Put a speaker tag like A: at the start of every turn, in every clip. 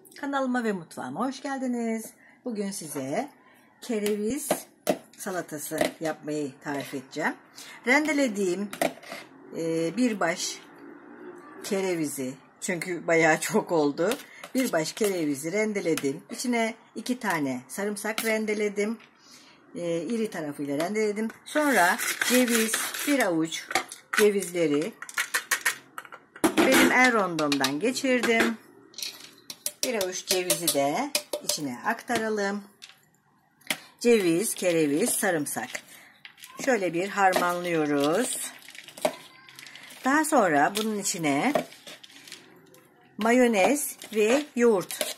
A: Kanalıma ve mutfağıma hoş geldiniz. Bugün size kereviz salatası yapmayı tarif edeceğim. Rendelediğim bir baş kerevizi, çünkü bayağı çok oldu. Bir baş kerevizi rendeledim. İçine 2 tane sarımsak rendeledim. İri tarafıyla rendeledim. Sonra ceviz, bir avuç cevizleri benim el rondomdan geçirdim. Bir avuç cevizi de içine aktaralım. Ceviz, kereviz, sarımsak. Şöyle bir harmanlıyoruz. Daha sonra bunun içine mayonez ve yoğurt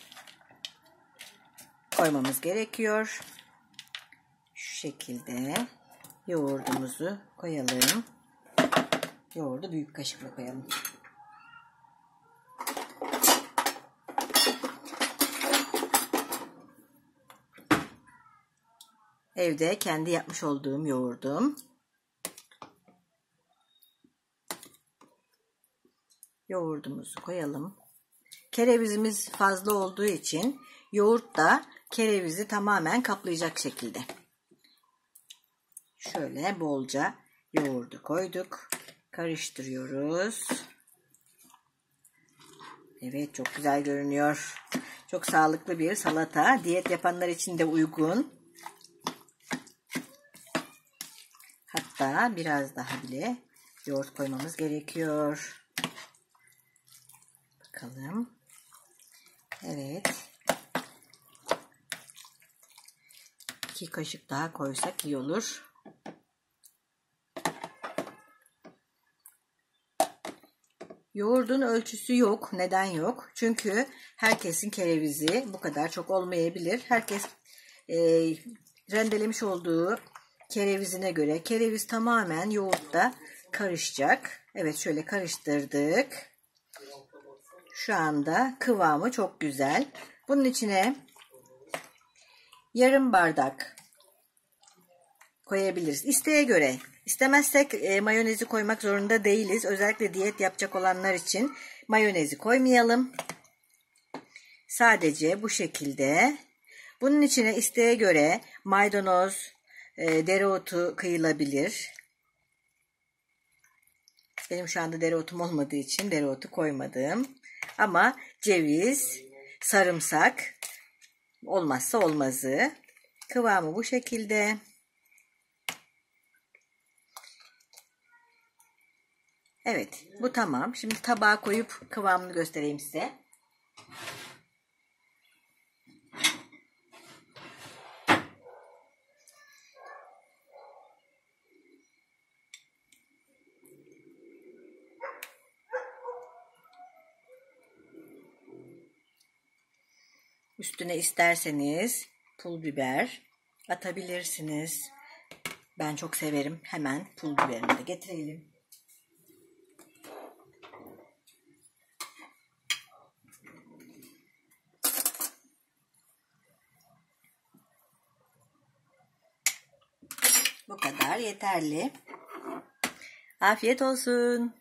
A: koymamız gerekiyor. Şu şekilde yoğurdumuzu koyalım. Yoğurdu büyük kaşıkla koyalım. Evde kendi yapmış olduğum yoğurdum. Yoğurdumuzu koyalım. Kerevizimiz fazla olduğu için yoğurt da kerevizi tamamen kaplayacak şekilde. Şöyle bolca yoğurdu koyduk. Karıştırıyoruz. Evet, çok güzel görünüyor. Çok sağlıklı bir salata. Diyet yapanlar için de uygun. Hatta biraz daha bile yoğurt koymamız gerekiyor. Bakalım. Evet. 2 kaşık daha koysak iyi olur. Yoğurdun ölçüsü yok. Neden yok? Çünkü herkesin kerevizi bu kadar çok olmayabilir. Herkes rendelemiş olduğu kerevizine göre. Kereviz tamamen yoğurtta karışacak. Evet, şöyle karıştırdık. Şu anda kıvamı çok güzel. Bunun içine yarım bardak koyabiliriz. İsteğe göre. İstemezsek mayonezi koymak zorunda değiliz. Özellikle diyet yapacak olanlar için mayonezi koymayalım. Sadece bu şekilde. Bunun içine isteğe göre maydanoz, dereotu kıyılabilir. Benim şu anda dereotum olmadığı için dereotu koymadım. Ama ceviz, sarımsak olmazsa olmazı. Kıvamı bu şekilde. Evet, bu tamam. Şimdi tabağa koyup kıvamını göstereyim size. Üstüne isterseniz pul biber atabilirsiniz. Ben çok severim. Hemen pul biberimi de getirelim. Bu kadar yeterli. Afiyet olsun.